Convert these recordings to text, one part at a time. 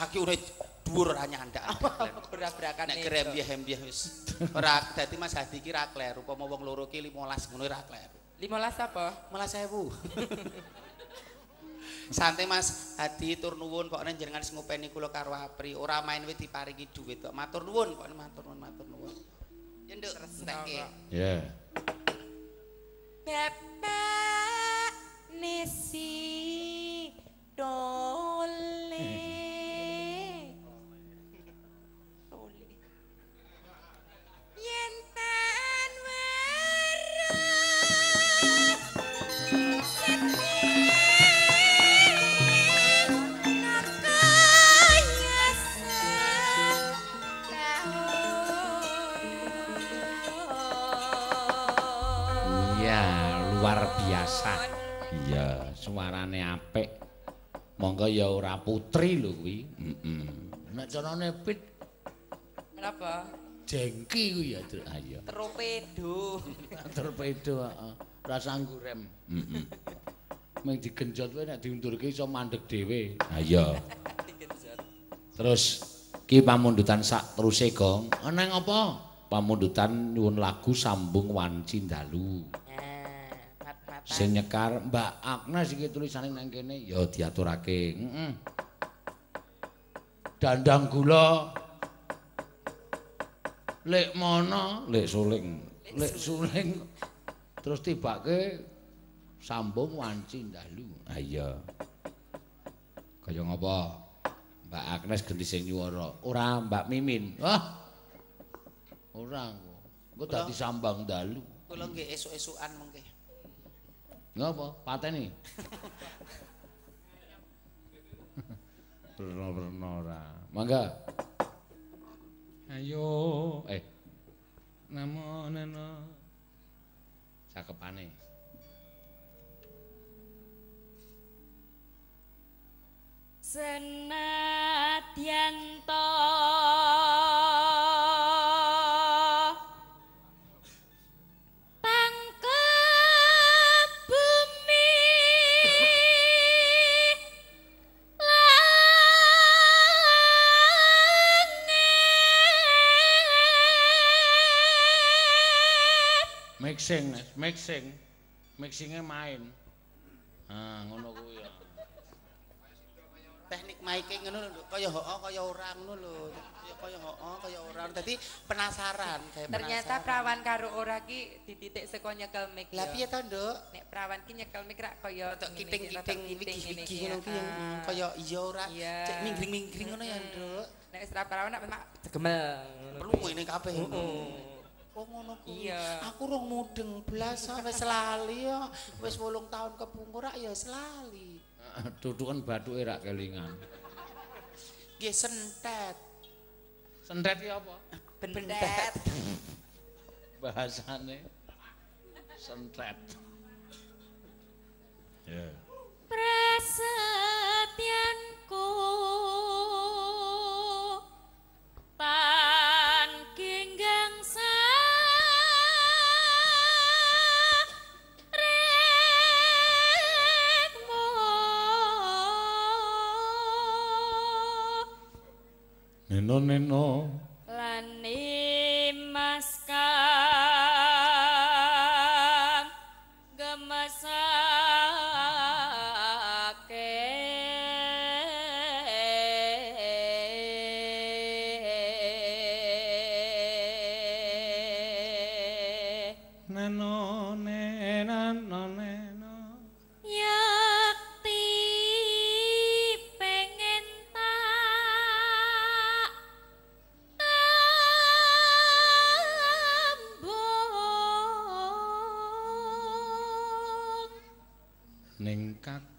kaki urip dhuwur ora nyandak. Brabrakan Nek grembyah-embyah wis ora dadi Mas Hadi iki ra kleru. Upama wong loro ki 15 ngono ra kleru. 15 apa? 15.000. Santai Mas Hadi tur nuwun kok njenengan sing ngopeni kula karo Apri. Ora main wit diparingi dhuwit kok. Matur nuwun kok matur nuwun. Ya nduk entekke. Ya. Bapak Nesi Dole. Yen tan luar biasa. Iya, suarane apik. Monggo ya ora putri lho kuwi. Nek carane pit Kenapa? jengki kuwi ya, ayo. Torpedo. Torpedo, heeh. Rasa nggurem. Ming digenjot wae nek diundurke iso mandeg dhewe. Ayo. Terus ki pamundutan sak teruse gong. Neng apa? Pamundutan nyuwun lagu sambung wanci dalu. Sing nyekar Mbak Agnes iki tulisane nang kene ya diaturake. Dandang gula. Lek mono, lek suling. Terus tibake sambung wanci dalu. Ayo. Kaya ngapa? Mbak Agnes genti sing nyuwara. Ora Mbak Mimin. Wah. Ora engko dadi sambang dalu. Kula nggih esuk-esukan mengke. Ngapa? Pateni. Berno-berno ora. Mangga. Ayo, namo neno. Cakepane. Senadyan to pangkep bumi langit. Mixingnya main. Ngono kuwi ya. Teknik mic ngono lho, kaya hoo kaya ora ngono lho. Kaya hoo kaya ora. Dadi penasaran, Ternyata prawan karo ora ki dititik saka nyekel mic. Lah piye to, Nduk? Nek prawan ki nyekel mic rak kaya kiting-kiting wiki-wiki ngono ki kaya iya ora cek minggring-minggring ngono ya, Nduk. Nek wis ra prawan nek gemel. Perlu ngene kabeh. Oh ngono kuwi. Iya. Aku rung mudeng blas wis lali ya. Wis 8 tahun kepungkur ya wis lali. Dudukan bathuke rak kelingan. Nggih sentet. Sentet ki apa? Bentet. Bahasane sentet. Ya. Prasetyanku tan genggang Neno lan mas kang gemesake neno yakti pengen tak tambung ning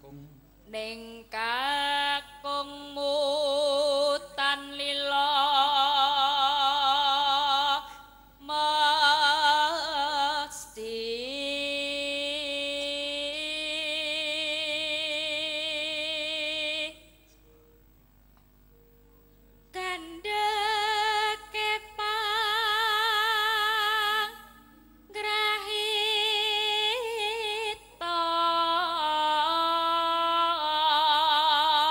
kakungmu tan lila mesti kandhake panggrahita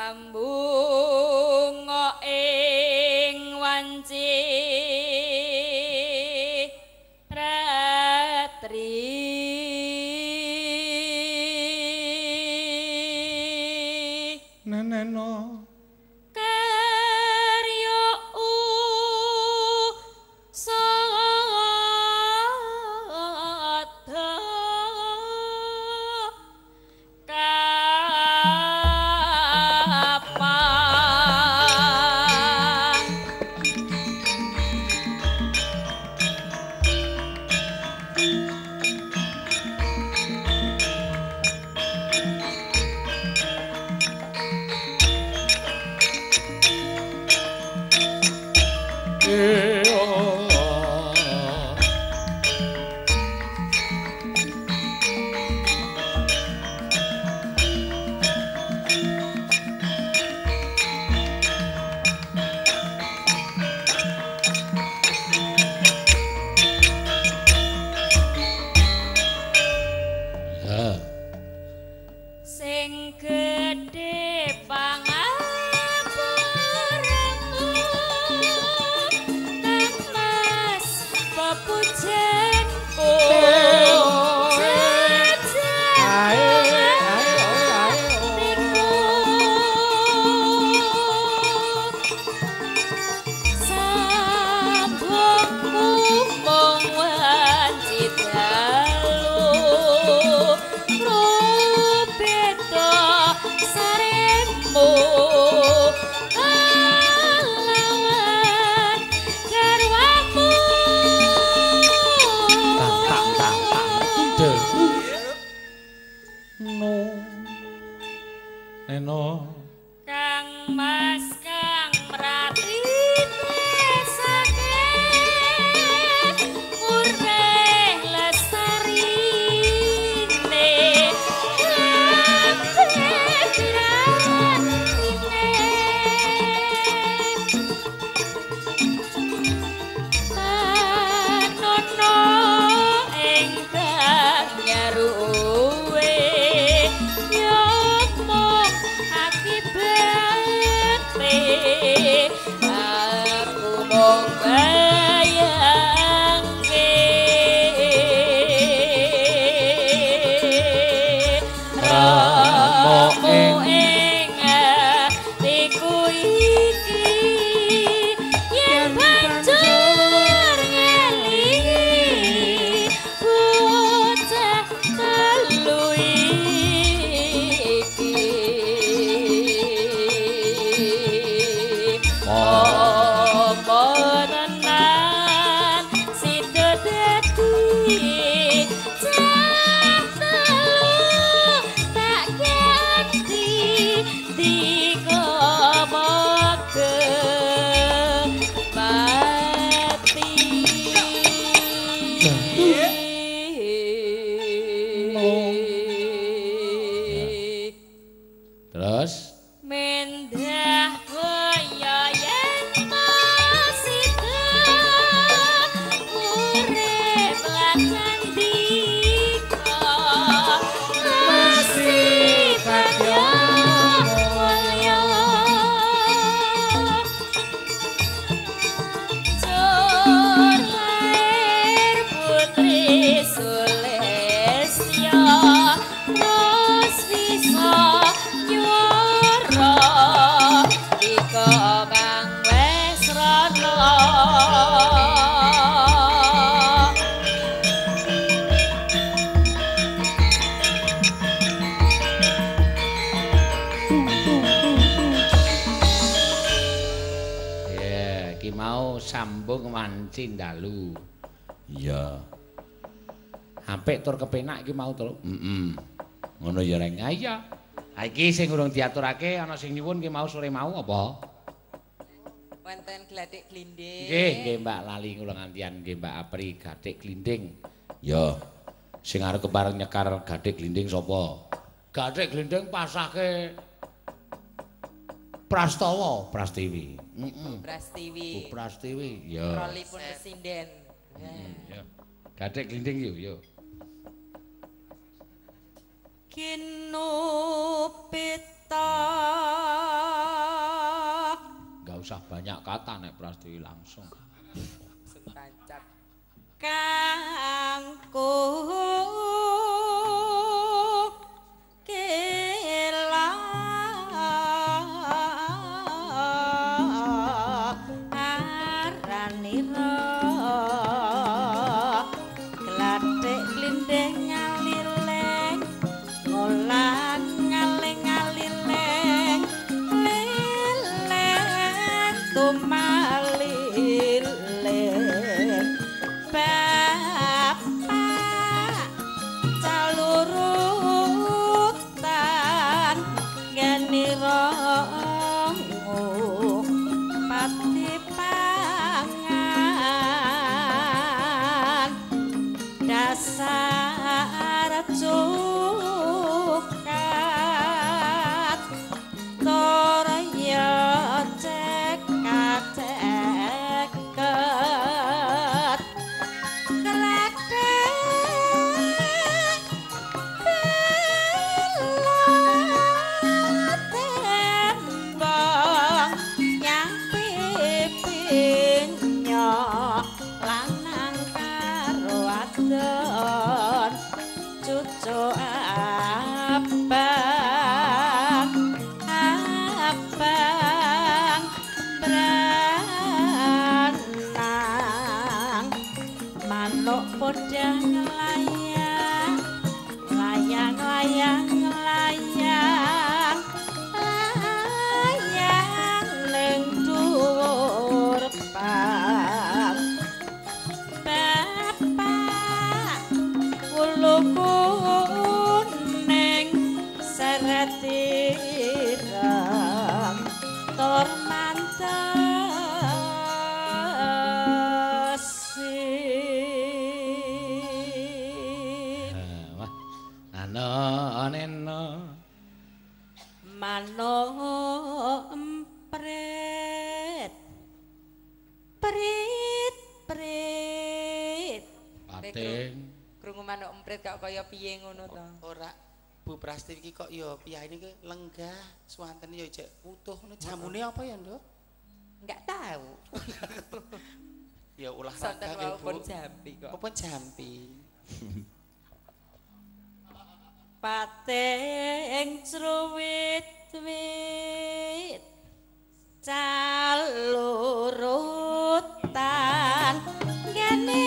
sambung ing wanci ratri neneno karya sada sing gedhe pangapuntenmu Mas pepujenku sambungmu mung wanci dalu rubeda saremu alawan garwamu no neno Kang Mas Kang Mratine saking ureh lestarine Nono engkang nyaruwe yomo akibate aku mung bayangke Ramo ing atiku iki yen banjur ngelingi bocah telu iki apa tenan sida dadi cah telu tak ganti dika mage mati terus mendah kaya yen masida urip lan sandika masih kaya mulya Jur lair putri Sulestya terus bisa nyuara ika kang wis rana ya iki mau sambung wanci dalu iya apik tur kepenak iki mau tur ngono ya reng iya ha iki sing urung diaturake ana sing nyuwun ki mau sore mau apa wonten glathik glinding nggih Mbak lali kula ngantian nggih Mbak Apri gathik glinding ya sing arep kepareng nyekar gathik glinding sapa gathik glinding pasake Prastawa Prastiwi Prastiwi Prastiwi ya rolipun pesinden ya gathik glinding yuk kinupita usah banyak kata nek Prastiwi langsung. Tancap. Kangku kela aranira glathik glindeng ngalileng ngolan ngaling-alileng leleng tumalileng bapak calurutan genira pati pangan dasar cukat torya cekat cucu abang abang beranang manuk podang layang layang layang layang layang ning dhuwur pang bapak uluku ning seratirang tor mantesi Wah, ana anena mano empret prit prit pating Krungu manuk emprit kok kaya piye ngono to. Ora Bu Prastiwi iki kok ya piyane iki lenggah swanten ya jek utuh ngono jamune apa ya, Nduk? Enggak tahu. Ya ulah Santen raga nggih, Bu. walaupun jampi kok. Apa jampi? pating cruwit-wit calurutan ngene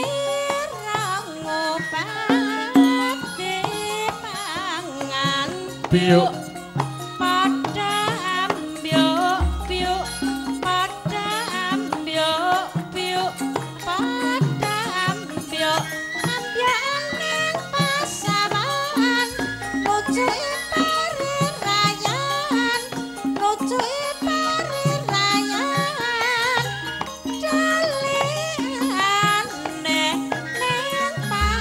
rangopati pangan Biuk. padha ambyuk biuk padha ambyuk biuk padha ambyuk ambyaning pasaman nujuke parirayan nujuke parirayan dalihane ning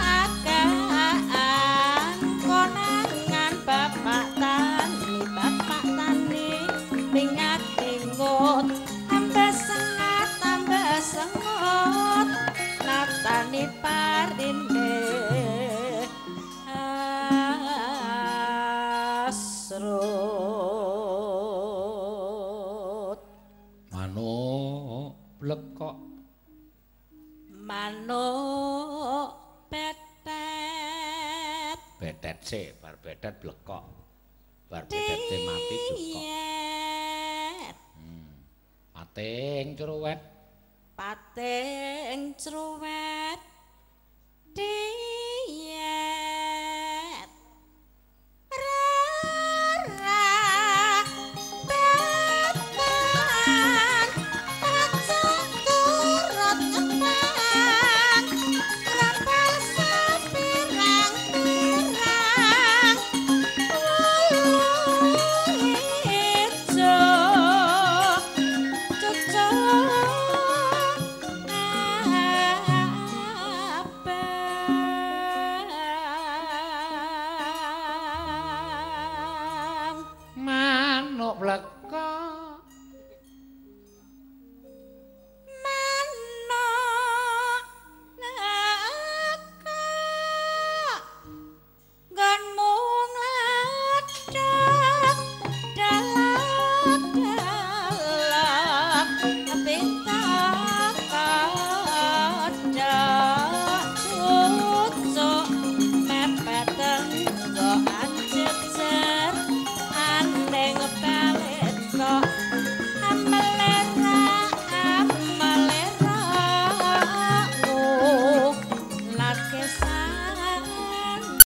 pagaan konangan bapak tani mingat tingut ambes sengot natani parinde asrut manuk blekok manuk petet betet sik bar betet blekok bar betete mati blekok diet pating curuwet pating cruwet di